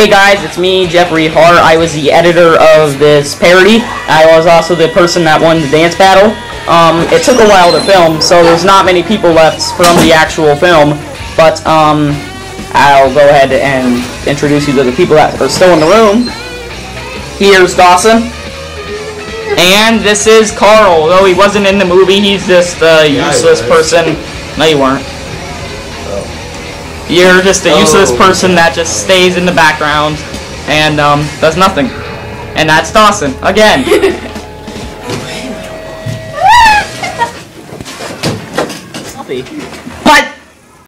Hey guys, it's me, Jeffrey Hart. I was the editor of this parody. I was also the person that won the dance battle. It took a while to film, so there's not many people left from the actual film, but I'll go ahead and introduce you to the people that are still in the room. Here's Dawson. And this is Carl. Though he wasn't in the movie, he's just a useless person. No, you weren't. You're just a useless person that just stays in the background and does nothing. And that's Dawson, again. Puppy.